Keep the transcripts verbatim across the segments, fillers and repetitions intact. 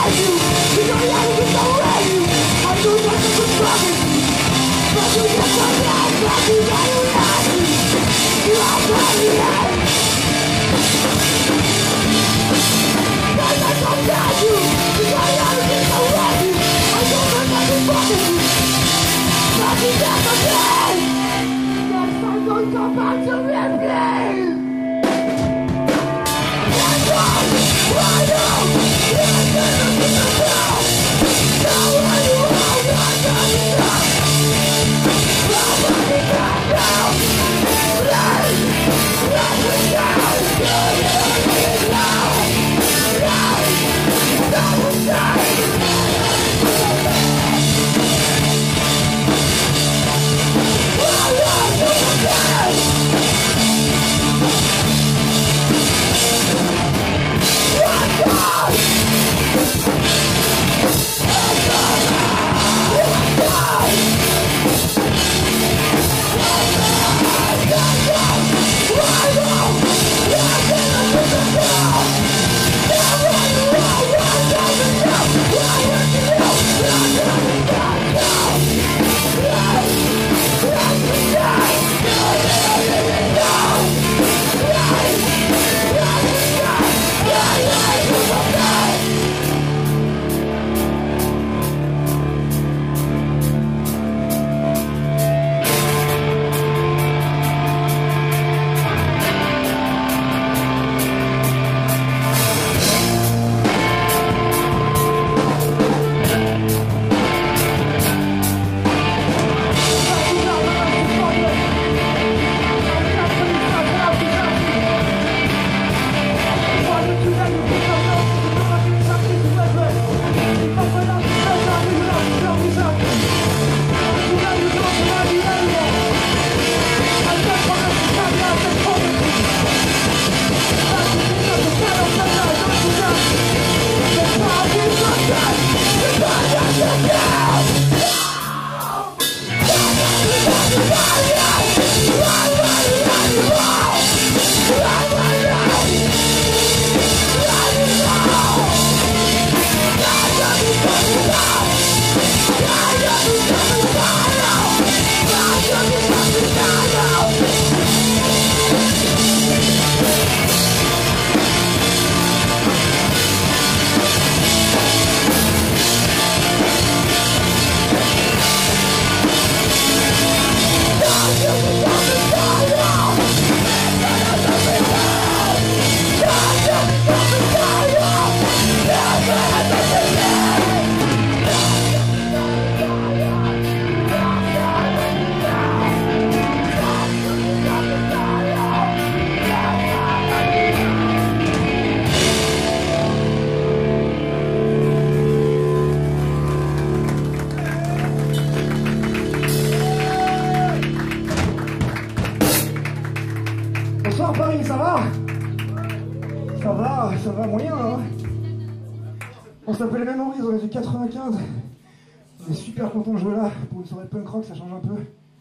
quatre-vingt-quinze. On est super content de jouer là pour une soirée punk rock, ça change un peu.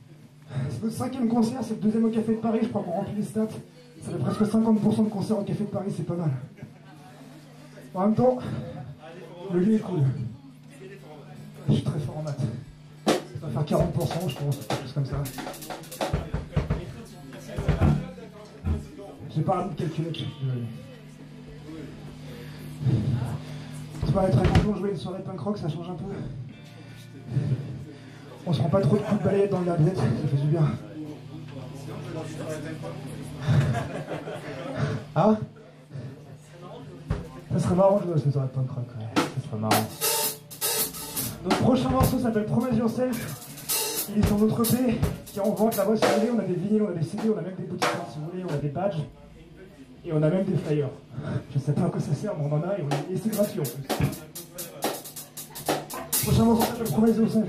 C'est notre cinquième concert, c'est le deuxième au Café de Paris, je crois qu'on remplit les stats. Ça fait presque cinquante pour cent de concerts au Café de Paris, c'est pas mal. En même temps, le lieu est cool. Je suis très fort en maths. Ça va faire quarante pour cent, je pense, quelque chose comme ça. J'ai pas envie de calculer. C'est pas très content de jouer une soirée punk rock, ça change un peu. On se rend pas trop de coups de balayette dans le garde-tête, ça fait du bien. Ah, ça serait marrant de jouer une soirée punk rock, ouais. Ça serait marrant. Notre prochain morceau s'appelle Promise Yourself. Il est sur notre E P qui est en vente là-bas si vous voulez. On a des vinyles, on a des C D, on a même des boutiques si vous voulez, on a des badges. Et on a même des flyers. Je sais pas à quoi ça sert, mais on en a et, on est... et c'est gratuit en plus. Prochain morceau s'appelle Promise Yourself.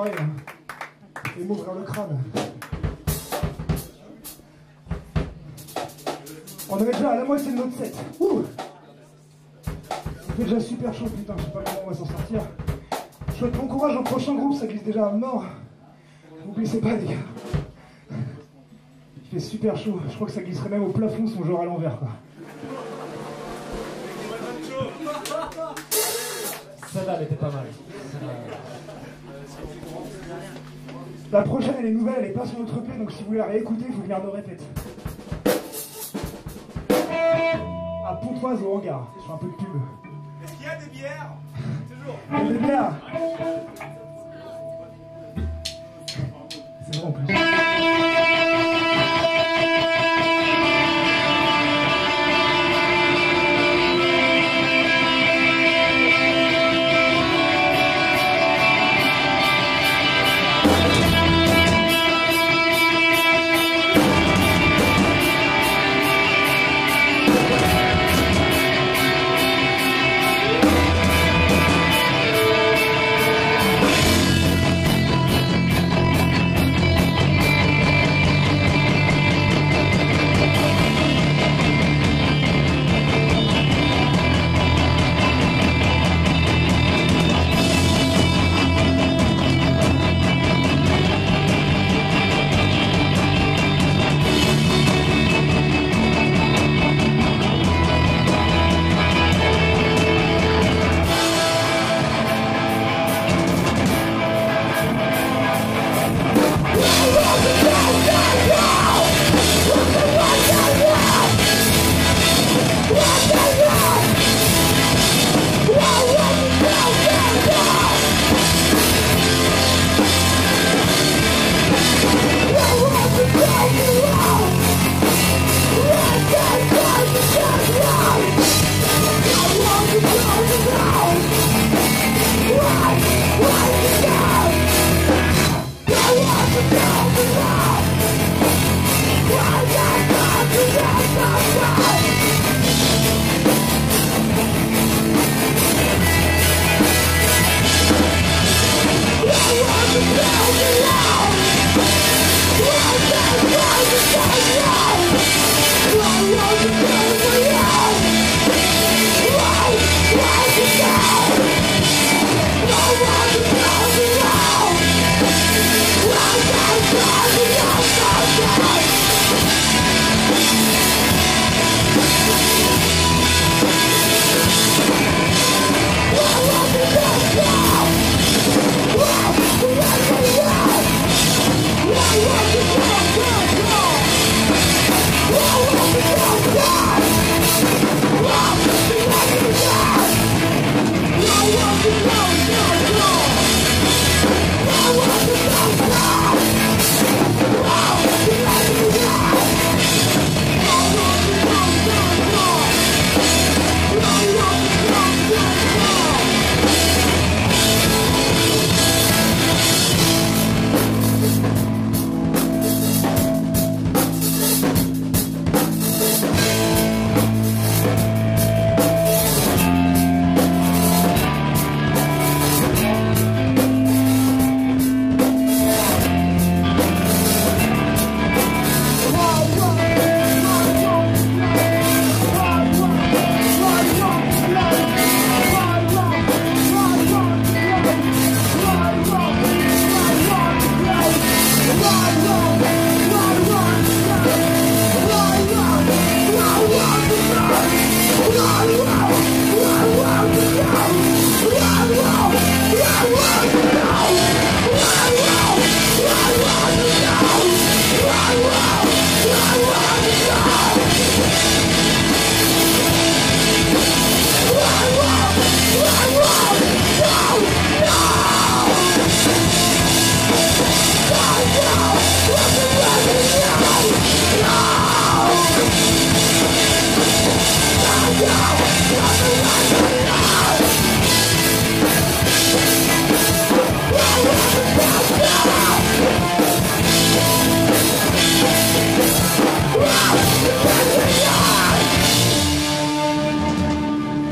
pareil. Hein. Et m'ouvrir le crâne. On est déjà à la moitié de notre set. Ouh. Ça fait déjà super chaud, putain, je sais pas comment on va s'en sortir. Je souhaite bon courage au prochain groupe, ça glisse déjà à mort. Vous glissez pas, les gars. Il fait super chaud, je crois que ça glisserait même au plafond son genre à l'envers, quoi. Celle-là, elle était pas mal. La prochaine, elle est nouvelle, elle est pas sur notre E P, donc si vous voulez la réécouter, il faut venir me répéter. À Pontoise au hangar, je fais un peu de pub. Est-ce qu'il y a des bières? Toujours. Il y a des bières. C'est vrai en plus.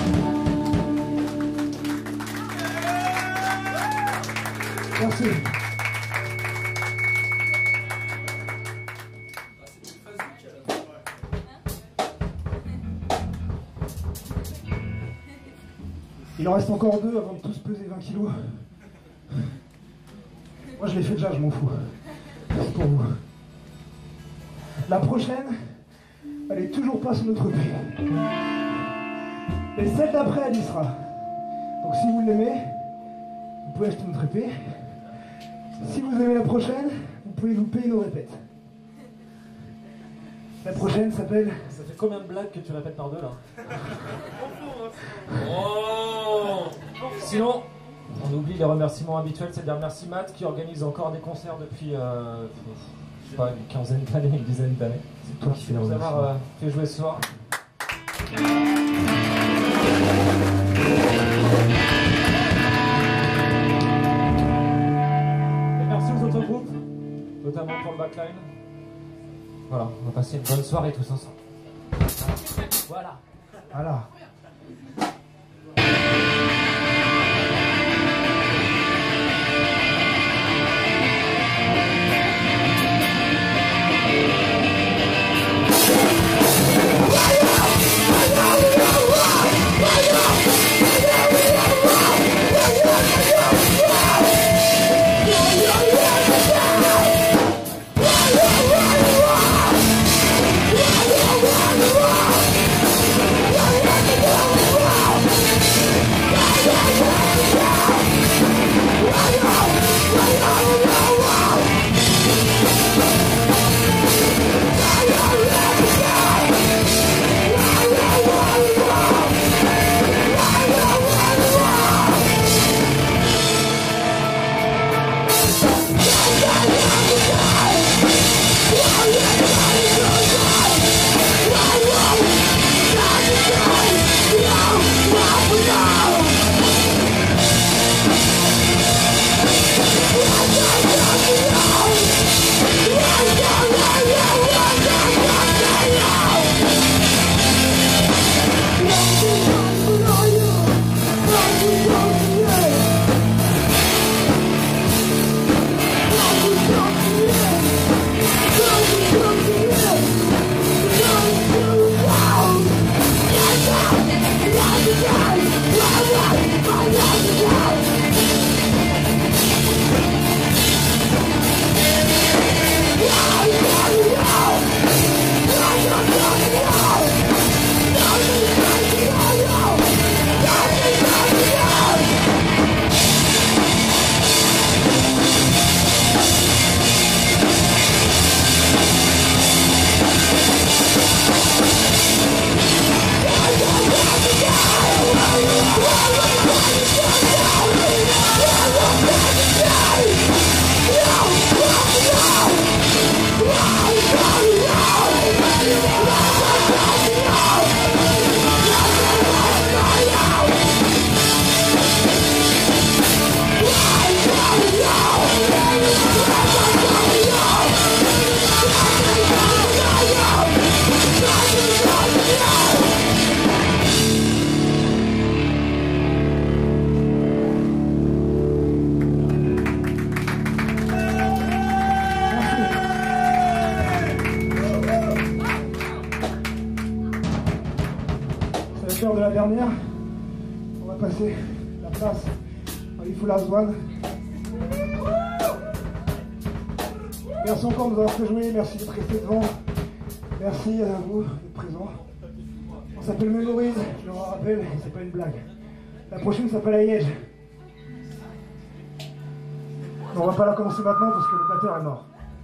Merci. Il en reste encore deux avant de tous peser vingt kilos. Moi, je l'ai fait déjà, je m'en fous. C'est pour vous. La prochaine, elle est toujours pas sur notre pied. Et celle d'après, elle y sera. Donc si vous l'aimez, vous pouvez acheter notre épée. Si vous aimez la prochaine, vous pouvez nous payer nos répètes. La prochaine s'appelle... Ça fait combien de blagues que tu répètes par deux là? Oh. Sinon, on oublie les remerciements habituels, c'est-à-dire merci Matt qui organise encore des concerts depuis euh, je sais pas, une quinzaine d'années, une dizaine d'années. C'est toi qui fais la Merci de nous avoir euh, fait jouer ce soir. Et merci aux autres groupes, notamment pour le backline. Voilà, on va passer une bonne soirée tous ensemble. Voilà. Voilà. De la dernière, on va passer la place à Ifou Last One. Merci encore de nous avoir fait jouer, merci d'être resté devant, merci à vous d'être présents. On s'appelle Memories, je le rappelle, c'est pas une blague. La prochaine s'appelle Liège. On va pas la commencer maintenant parce que le batteur est mort.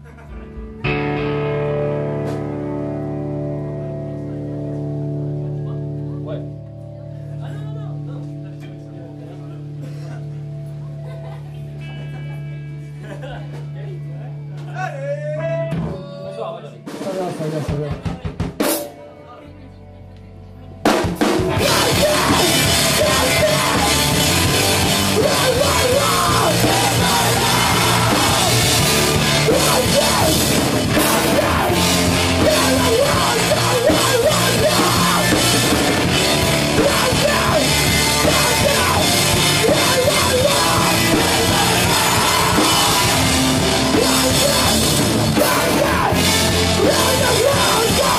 Ça va, ça va. Yeah!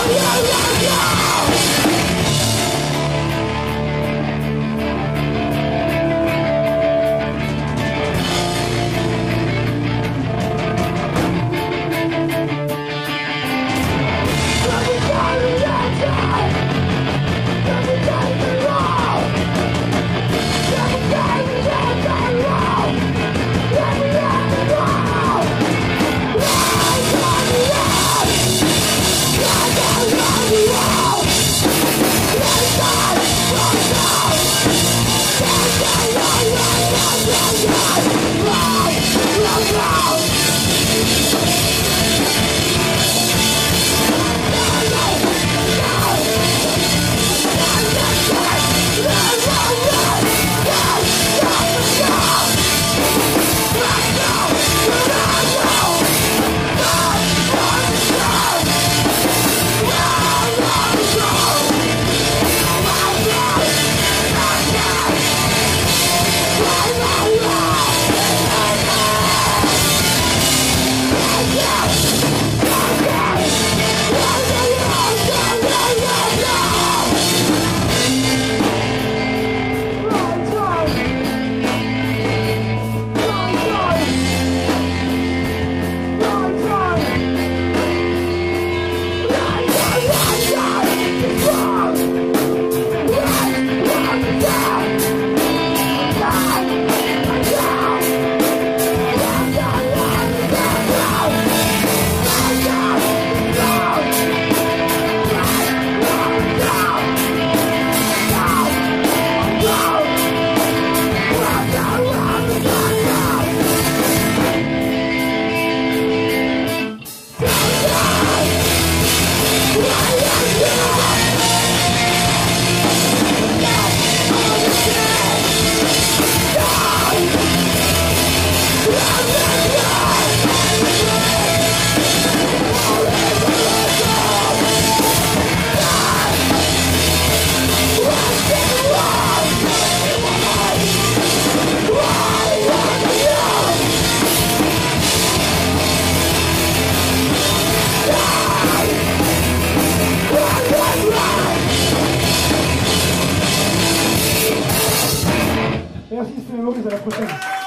Merci, c'était Maurice, à la prochaine.